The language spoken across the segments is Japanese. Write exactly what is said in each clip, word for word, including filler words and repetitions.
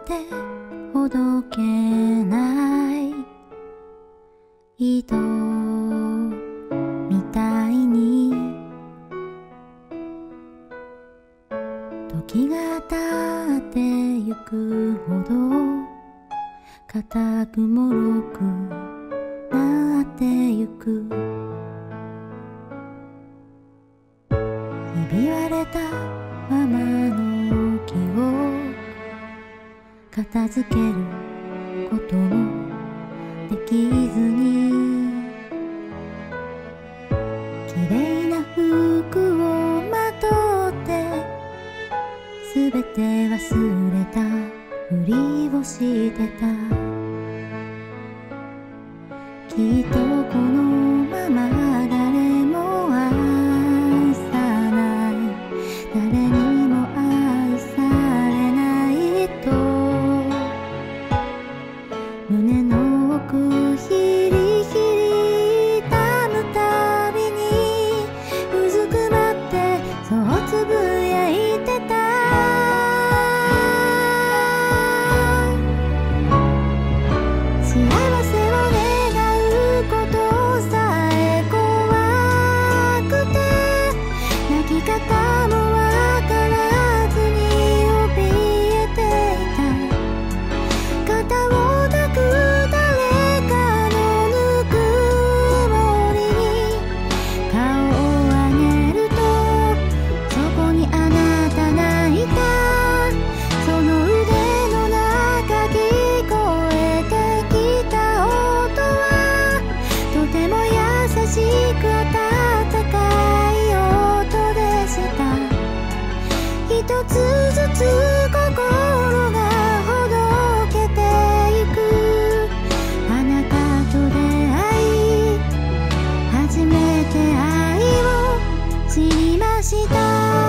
てほどけない糸みたいに時が経ってゆくほど固くもろくなってゆくひび割れたままの木を片付けることもできずに綺麗な服をまとってすべて忘れたふりをしてたきっとこのまま誰も愛さない誰にも愛されないと胸の奥ヒリヒリ痛むたびにうずくまってそうつぶやいてた幸せを願うことさえ怖くて泣き方もわからずに怯えていた肩を抱く誰かのぬくもりに顔を上げるとそこにあなたがいたその腕の中聞こえてきた音はとても優しく温かい音でした一つずつ心がほどけてゆくあなたと出会い初めて愛を知りました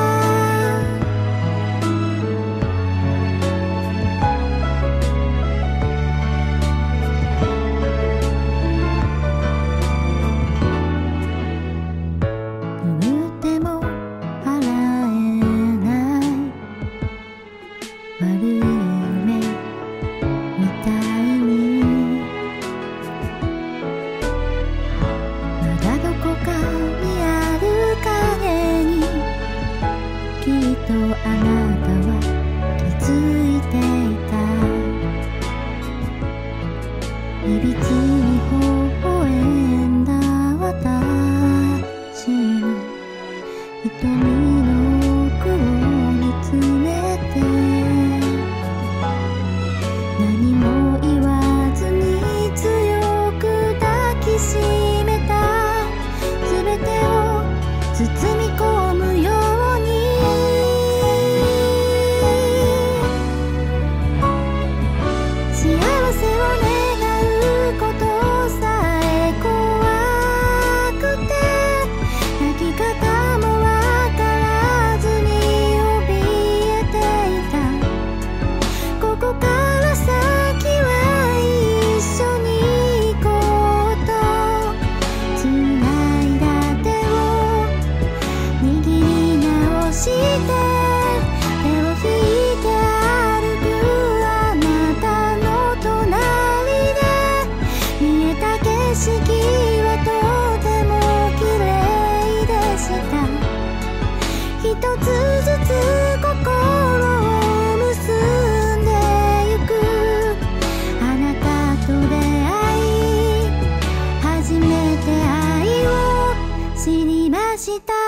拭っても払えない悪い夢みたいにまだどこかにある影にきっとあなたは気づいていたいびつに微笑んだ私の瞳の奥を見つめて何も言わずに強く抱きしめたすべてを包み込むように幸せを願うことさえ怖くて泣き方もわからずに怯えていたここから先は一緒に行こうとつないだ手を握り直して手を引いて歩くあなたの隣で見えた景色はとても綺麗でした一つずつ心を結んでゆくあなたと出会い初めて愛を知りました